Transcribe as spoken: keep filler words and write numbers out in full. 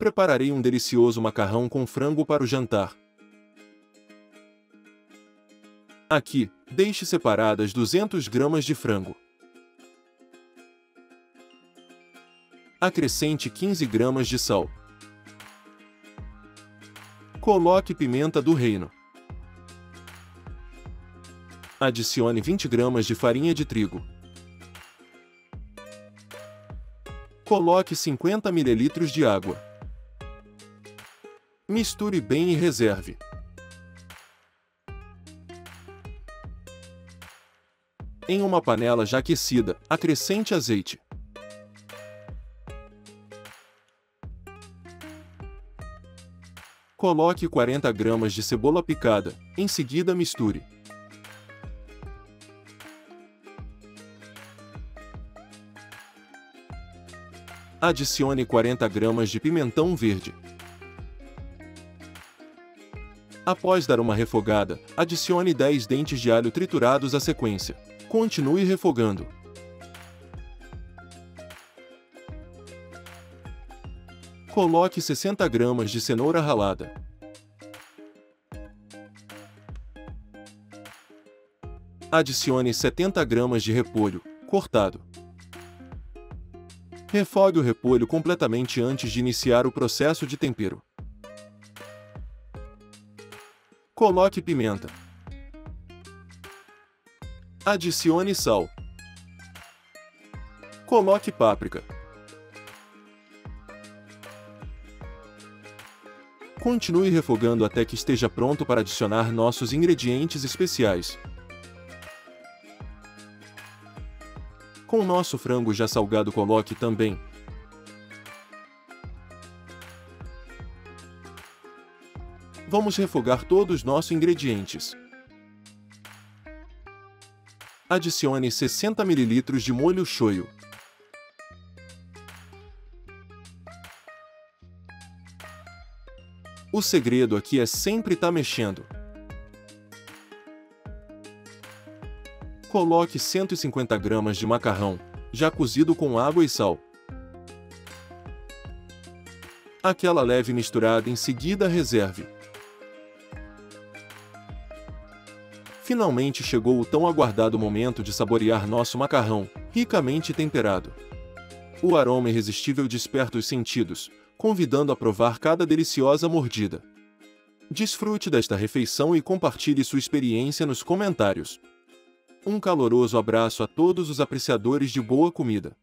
prepararei um delicioso macarrão com frango para o jantar. Aqui, deixe separadas duzentas gramas de frango. Acrescente quinze gramas de sal. Coloque pimenta do reino. Adicione vinte gramas de farinha de trigo. Coloque cinquenta mililitros de água. Misture bem e reserve. Em uma panela já aquecida, acrescente azeite. Coloque quarenta gramas de cebola picada, em seguida misture. Adicione quarenta gramas de pimentão verde. Após dar uma refogada, adicione dez dentes de alho triturados à sequência. Continue refogando. Coloque sessenta gramas de cenoura ralada. Adicione setenta gramas de repolho, cortado. Refogue o repolho completamente antes de iniciar o processo de tempero. Coloque pimenta. Adicione sal. Coloque páprica. Continue refogando até que esteja pronto para adicionar nossos ingredientes especiais. Com o nosso frango já salgado, coloque também Vamos refogar todos os nossos ingredientes. Adicione sessenta mililitros de molho shoyu. O segredo aqui é sempre estar mexendo. Coloque cento e cinquenta gramas de macarrão, já cozido com água e sal. Aquela leve misturada, em seguida reserve. Finalmente chegou o tão aguardado momento de saborear nosso macarrão, ricamente temperado. O aroma irresistível desperta os sentidos, convidando a provar cada deliciosa mordida. Desfrute desta refeição e compartilhe sua experiência nos comentários. Um caloroso abraço a todos os apreciadores de boa comida.